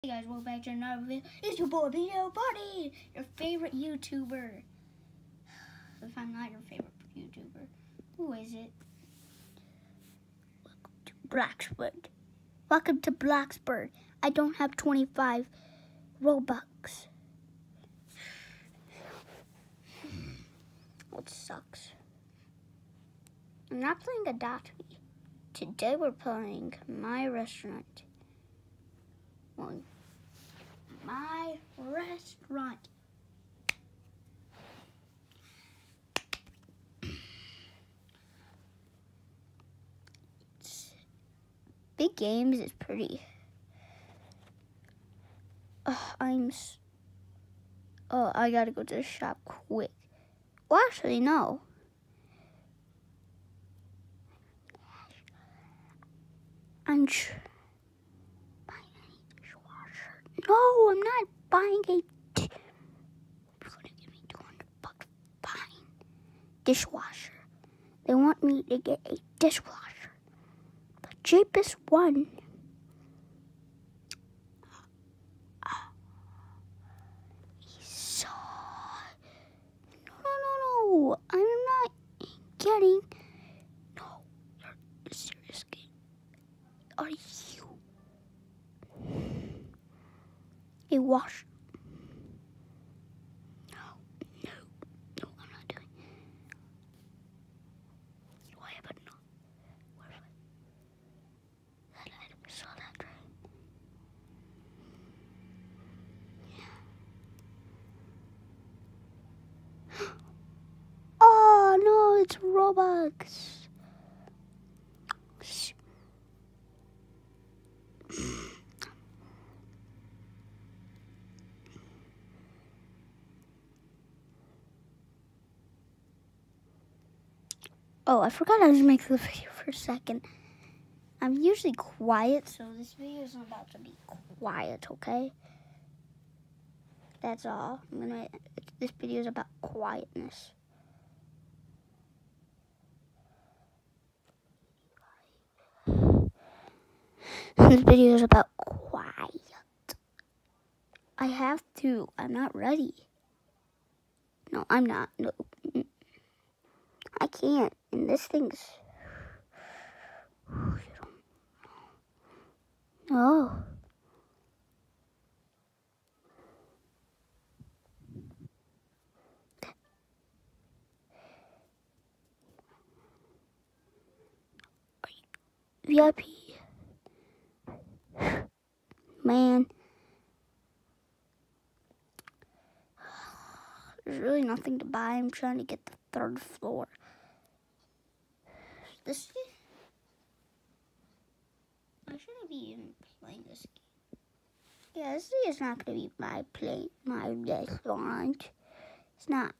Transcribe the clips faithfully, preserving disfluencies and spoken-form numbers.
Hey guys, welcome back to another video. It's your boy Video Buddy, your favorite YouTuber. If I'm not your favorite YouTuber, who is it? Welcome to Blacksburg. Welcome to Blacksburg. I don't have twenty-five Robux. It sucks. I'm not playing Adopt Me. Today we're playing My Restaurant. One. My Restaurant. It's, Big Games is pretty. Oh, I'm. Oh, I gotta go to the shop quick. Well, actually, no. I'm. Tr No, I'm not buying a. T You're gonna give me two hundred bucks buying dishwasher. They want me to get a dishwasher, the cheapest one. So, no, no, no, no. I'm not getting. No, you're a serious game. Are you? A wash. No, no, no, I'm not doing it. Why, but no. Where's it? That item, I saw that, right? Yeah. Oh, no, it's Robux. Oh, I forgot I was making the video for a second. I'm usually quiet, so this video is about to be quiet, okay? That's all. I'm gonna. This video is about quietness. This video is about quiet. I have to. I'm not ready. No, I'm not. No, I can't. And this thing's. No. V I P. Man. There's really nothing to buy. I'm trying to get the third floor. This. I shouldn't be even playing this game. Yeah, this is not going to be my play, my restaurant. It's not.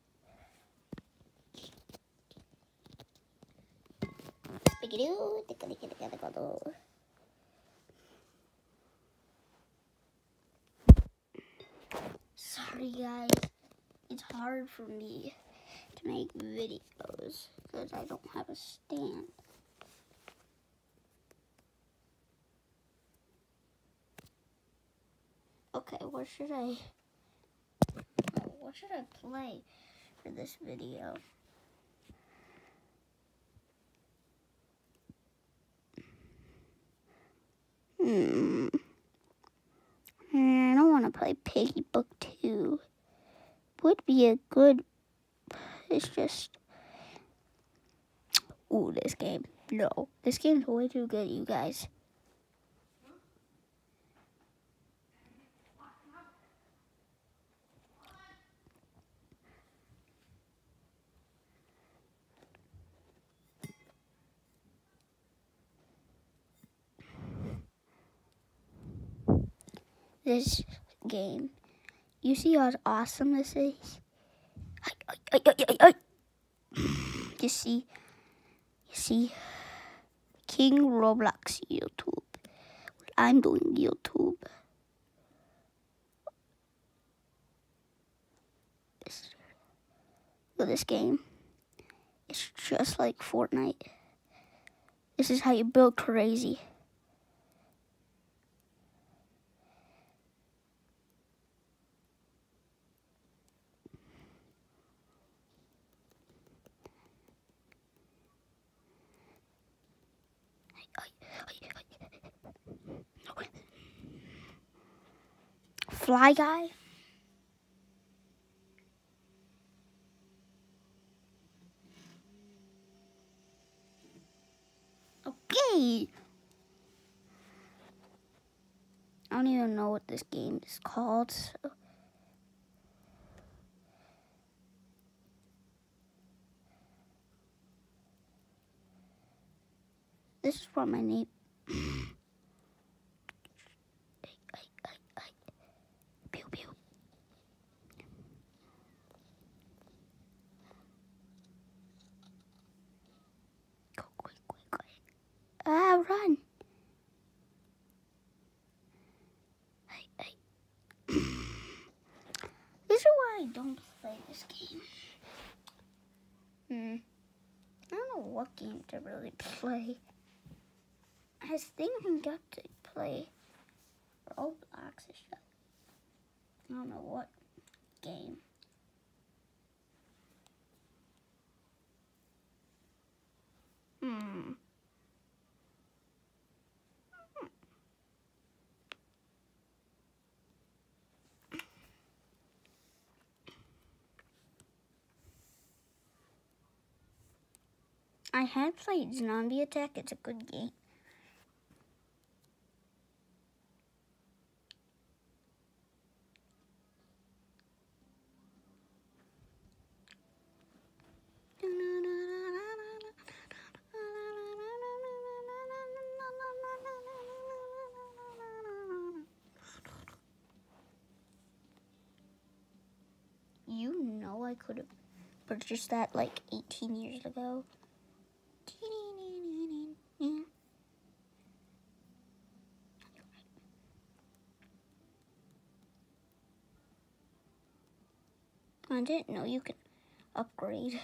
Sorry guys, it's hard for me to make videos because I don't have a stand. Okay, what should I, what should I play for this video? Hmm. I don't want to play Piggy Book two. Would be a good. It's just. Ooh, this game. No, this game's way too good, you guys. This game. You see how awesome this is? You see? You see? King Roblox YouTube. I'm doing YouTube. This, look at this game. It's just like Fortnite. This is how you build crazy. Fly Guy. Okay. I don't even know what this game is called. So. This is for my name. Pew pew. Go quick, quick, quick. Ah, run. Hey, hey. This is why I don't play this game. Hmm. I don't know what game to really play. I was thinking got to play Roblox or stuff. I don't know what game. Hmm. I had played Zombie Attack. It's a good game. You know I could have purchased that like eighteen years ago. I didn't know you could upgrade.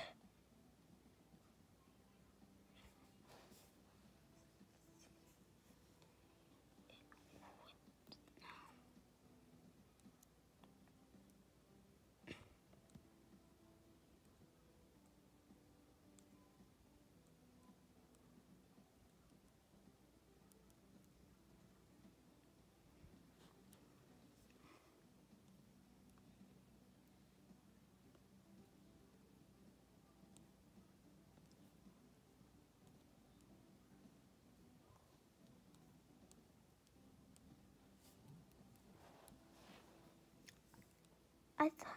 I thought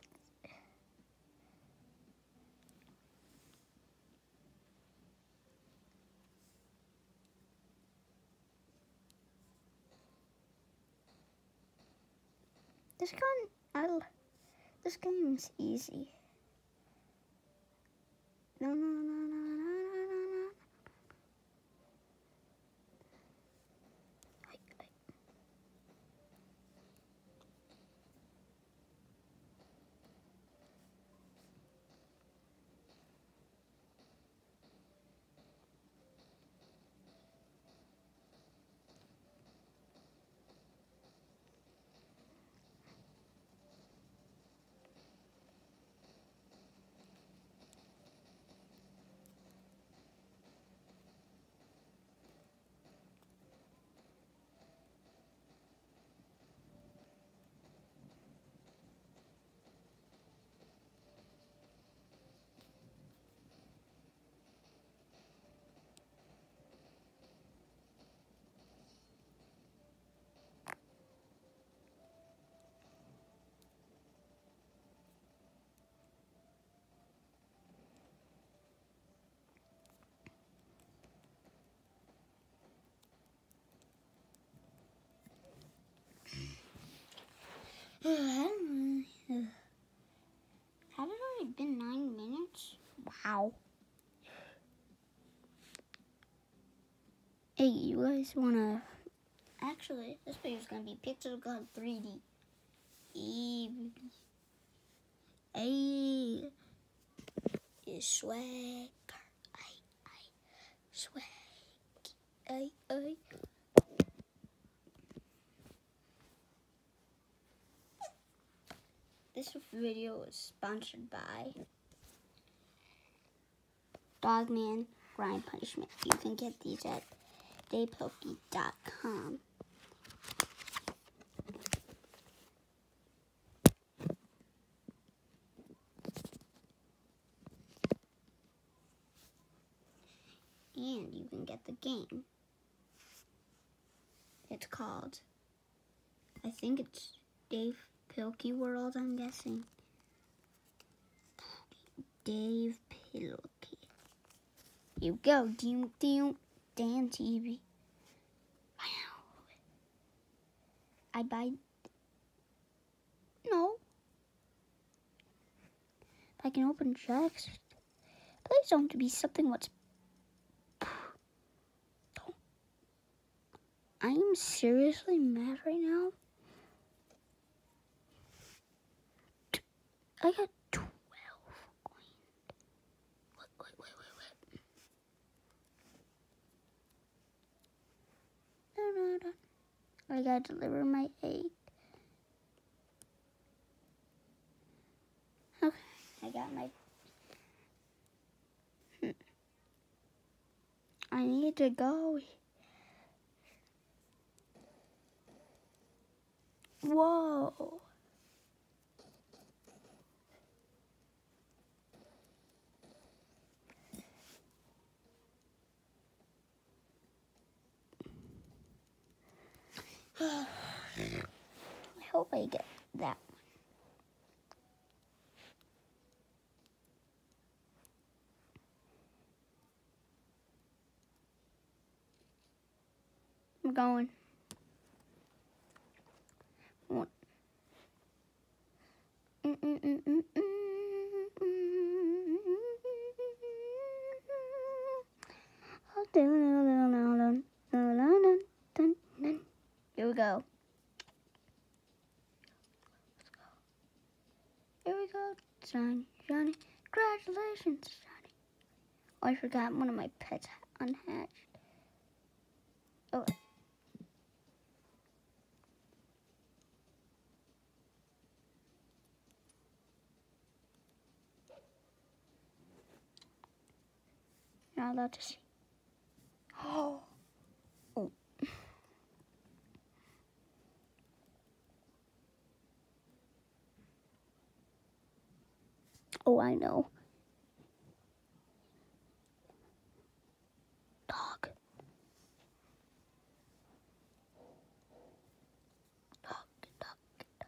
this gun, I, this game's easy. No, no, no, no, no, no, no. Had it already been nine minutes? Wow. Hey, you guys wanna... Actually, this video is gonna be Pixel God three D. Hey, is swag. I, I, swag. I, I. This video is sponsored by Dogman Grind Punishment. You can get these at daypokey dot com. And you can get the game. It's called, I think it's Dave Pilkey World, I'm guessing. Dave Pilkey. Here we go. Doom, doom, Dan T V. Wow. I buy. No. If I can open checks. Please don't be something what's. I am seriously mad right now. I got twelve coins. Wait, wait, wait, wait, wait. No, no, no. I gotta deliver my egg. Okay, I got my. Hmm. I need to go. Whoa. I hope I get that one. I'm going. One. Mm -mm -mm -mm -mm. Here we go. Here we go, Johnny, Johnny. Congratulations, Johnny. Oh, I forgot one of my pets unhatched. Oh. You're not allowed to see. Oh. Oh. Oh, I know. Dog. Dog, dog, dog.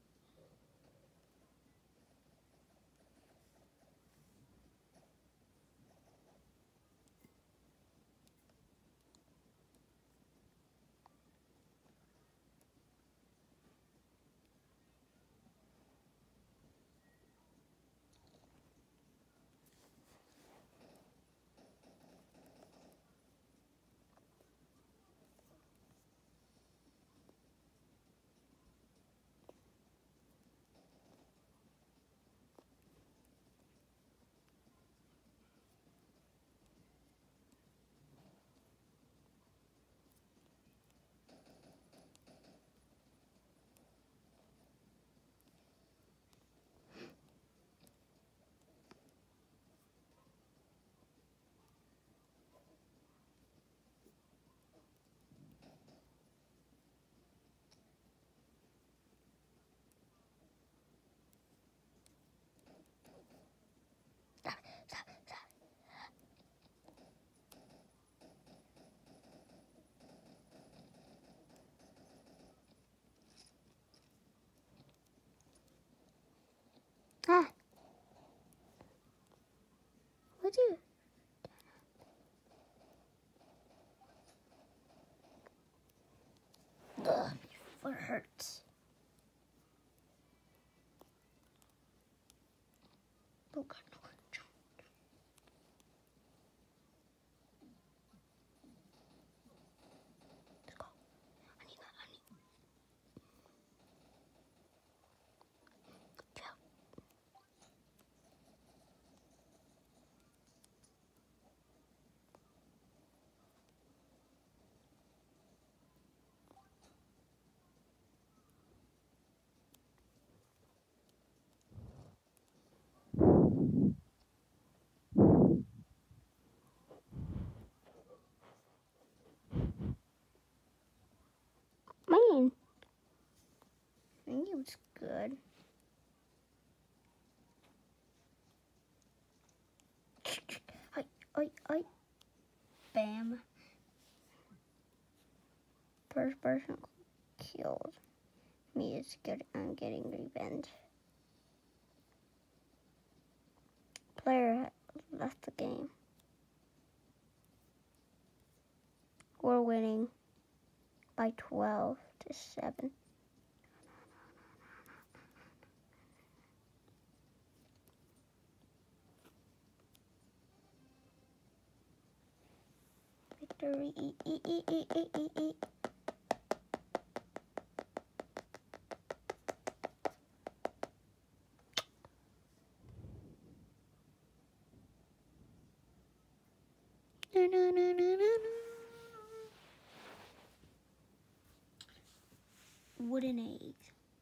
Ah. What'd you? Ugh, my foot hurts. Oh God, no. Let's go. I need that honey. Yeah. was good. Hi, hi, hi. Bam. First person killed me is good. I'm getting revenge. Player left the game. We're winning by twelve to seven. Victory. E -e -e -e -e -e -e. No, no, no, no, no, no. Wooden egg.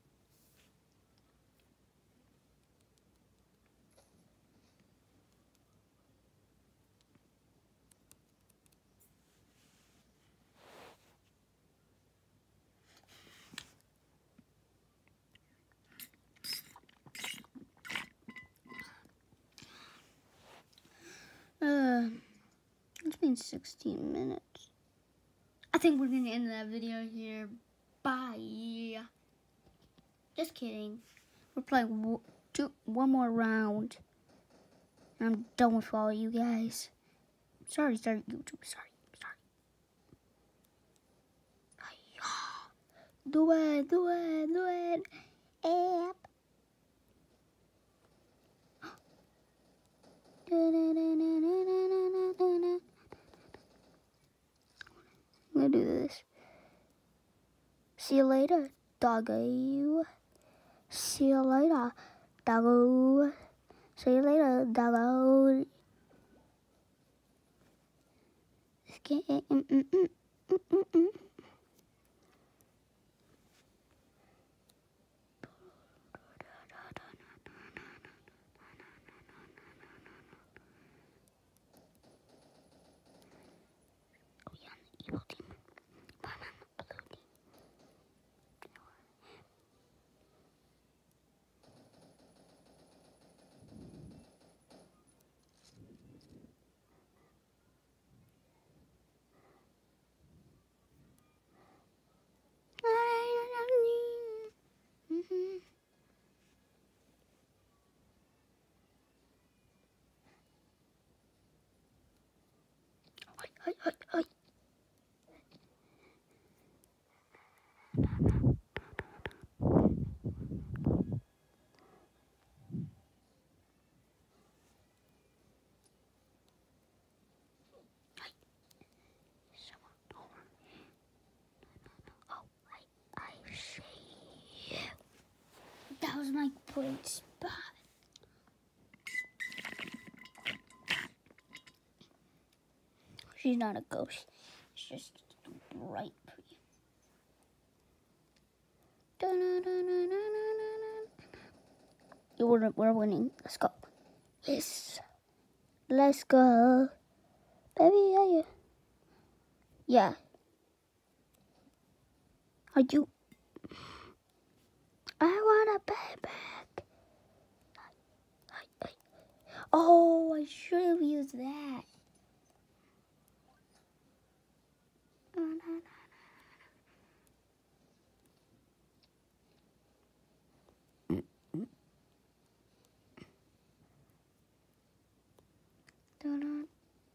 Uh, it's been sixteen minutes. I think we're gonna end that video here. Bye. Just kidding. We're playing two, one more round. And I'm done with all you guys. Sorry, sorry, YouTube. Sorry, sorry. Do it, do it, do it. App. I'm gonna do this. See you later, doggo. See you later, doggo. See you later, doggo. Evil demon. But I'm a blue demon. Mm-hmm. Hi, hi, hi, hi. That was my point spot. She's not a ghost. She's just bright pretty. We're, we're winning. Let's go. Yes. Let's go. Baby, are you? Yeah. Are you? I want a payback. Oh, I should have used that. Oh, no, no. Dun, dun.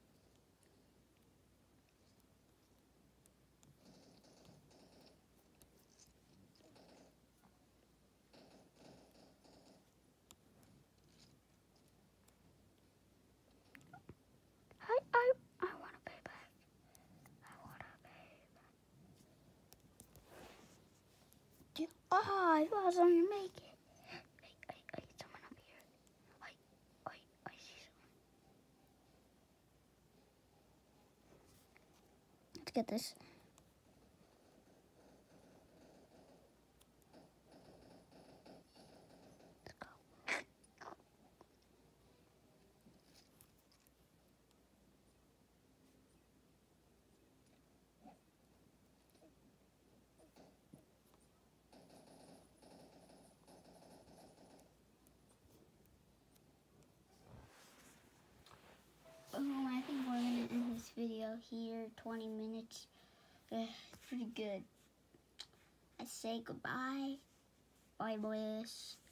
I, I, I want to pay back. I want to pay back. Dude, oh, I was on to make it. Hey, hey, hey, someone up here. Hey, hey, I see someone. Let's get this. here, twenty minutes. Uh, pretty good. I say goodbye. Bye, boys.